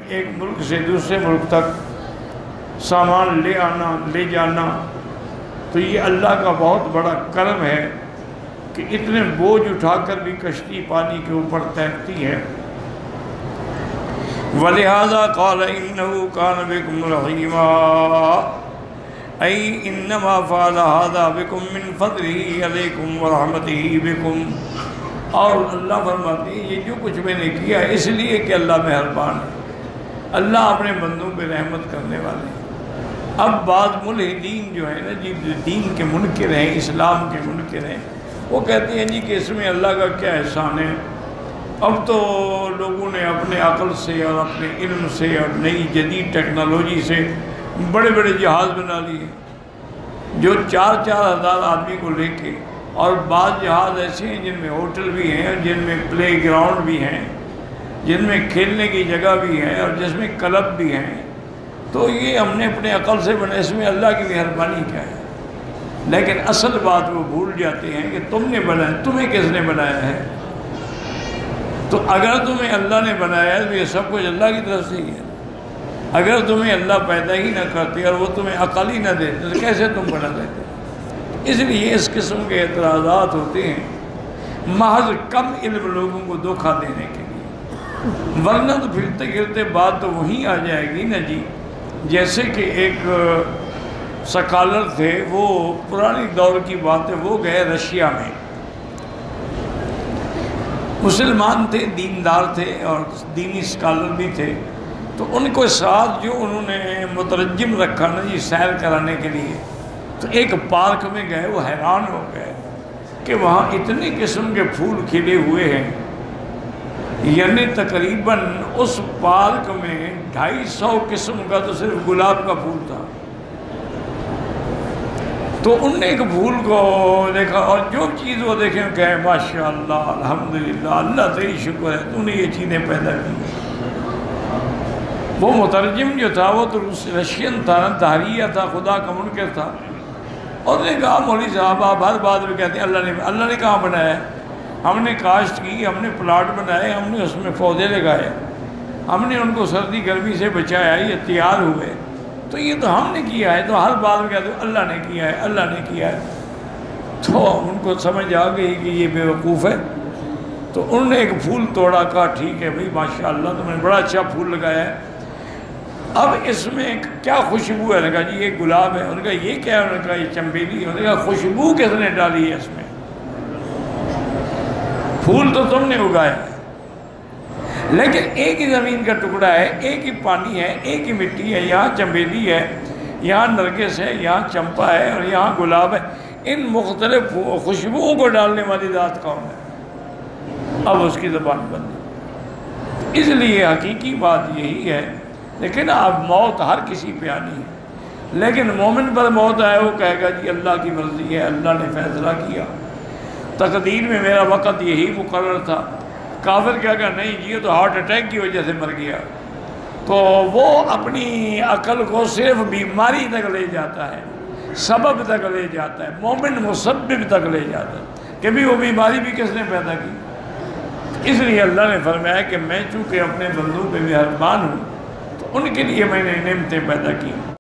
ایک ملک سے دوسرے ملک تک سامان لے آنا لے جانا، تو یہ اللہ کا بہت بڑا کرم ہے کہ اتنے بوجھ اٹھا کر بھی کشتی پانی کے اوپر تیرتی ہے۔ وَلِهَذَا قَالَ إِنَّهُ كَانَ بِكُمْ رَحِيمًا أَيْ إِنَّمَا فَعَلَ هَذَا بِكُمْ مِنْ فَضْلِهِ عَلَيْكُمْ وَرَحْمَتِهِ بِكُمْ، اور اللہ فرماتے ہیں یہ جو کچھ میں نے کیا اس لیے کہ اللہ مہربان ہے، اللہ اپنے بندوں پہ رحمت کرنے والے ہیں۔ اب بعض ملحدین جو ہیں نا جی، دین کے منکر ہیں، اسلام کے منکر ہیں، وہ کہتے ہیں جی کہ اس میں اللہ کا کیا احسان ہے، اب تو لوگوں نے اپنے عقل سے اور اپنے علم سے اور نئی جدید ٹیکنالوجی سے بڑے بڑے جہاز بنا لیے جو 4-4 ہزار آدمی کو لے کے، اور بعض جہاز ایسے ہیں جن میں ہوٹل بھی ہیں، جن میں پلے گراؤنڈ بھی ہیں، جن میں کھیلنے کی جگہ بھی ہے، اور جس میں کلب بھی ہیں۔ تو یہ ہم نے اپنے عقل سے بنا، اس میں اللہ کی مہربانی کیا ہے؟ لیکن اصل بات وہ بھول جاتے ہیں کہ تم نے بنایا، تمہیں کس نے بنایا ہے؟ تو اگر تمہیں اللہ نے بنایا ہے تو یہ سب کچھ اللہ کی طرف سے ہی ہے۔ اگر تمہیں اللہ پیدا ہی نہ کرتے اور وہ تمہیں عقل ہی نہ دیتے تو کیسے تم بنا لیتے؟ اس لیے اس قسم کے اعتراضات ہوتے ہیں محض کم علم لوگوں کو دھوکہ دینے کے لیے، ورنہ تو پھرتے گرتے بات تو وہیں آ جائے گی نا جی۔ جیسے کہ ایک سکالر تھے، وہ پرانی دور کی بات ہے، وہ گئے رشیا میں، مسلمان تھے، دیندار تھے اور دینی سکالر بھی تھے، تو ان کو ساتھ جو انہوں نے مترجم رکھا نا جی سیر کرانے کے لیے، تو ایک پارک میں گئے، وہ حیران ہو گئے کہ وہاں اتنے قسم کے پھول کھلے ہوئے ہیں، یعنی تقریباً اس پارک میں 250 قسم کا تو صرف گلاب کا پھول تھا۔ تو ان نے ایک پھول کو دیکھا اور جو چیز وہ دیکھیں کہے ماشاءاللہ الحمدللہ، اللہ تیری شکر ہے تو نے یہ چیزیں پیدا کی۔ وہ مترجم جو تھا وہ تو رشین تھا، دہریہ تھا، خدا کا منکر تھا، اور نے کہا مولوی صاحب آپ ہر بات میں کہتے ہیں اللہ نے کہاں بنایا ہے؟ ہم نے کاشت کی، ہم نے پلاٹ بنائے، ہم نے اس میں پودے لگائے، ہم نے ان کو سردی گرمی سے بچایا، یہ تیار ہوئے، تو یہ تو ہم نے کیا ہے، تو ہر بات میں کہتے ہیں اللہ نے کیا ہے، اللہ نے کیا ہے۔ تو ان کو سمجھ آ گئی کہ یہ بے وقوف ہے، تو انہوں نے ایک پھول توڑا، کہا ٹھیک ہے بھائی ماشاءاللہ تم نے بڑا اچھا پھول لگایا ہے، اب اس میں کیا خوشبو ہے؟ نے کہا جی یہ گلاب ہے۔ انہوں نے کہا یہ کیا ہے؟ انہوں نے کہا یہ چمبیلی ہے۔ انہوں نے کہا خوشبو کس نے ڈالی ہے اس میں؟ پھول تو تم نے اگایا ہے، لیکن ایک ہی زمین کا ٹکڑا ہے، ایک ہی پانی ہے، ایک ہی مٹی ہے، یہاں چمبیلی ہے، یہاں نرگس ہے، یہاں چمپا ہے اور یہاں گلاب ہے، ان مختلف خوشبوؤں کو ڈالنے والی ذات کون ہے؟ اب اس کی زبان بند۔ اس لیے حقیقی بات یہی ہے، لیکن اب موت ہر کسی پہ آنی ہے، لیکن مومن پر موت آئے وہ کہے گا جی اللہ کی مرضی ہے، اللہ نے فیصلہ کیا، تقدیر میں میرا وقت یہی مقرر تھا۔ کافر کیا کہ نہیں جی یہ تو ہارٹ اٹیک کی وجہ سے مر گیا، تو وہ اپنی عقل کو صرف بیماری تک لے جاتا ہے، سبب تک لے جاتا ہے، مومن مسبب تک لے جاتا ہے کہ بھی وہ بیماری بھی کس نے پیدا کی۔ اس لیے اللہ نے فرمایا کہ میں چونکہ اپنے بندوں پہ مہربان ہوں تو ان کے لیے میں نے نعمتیں پیدا کی۔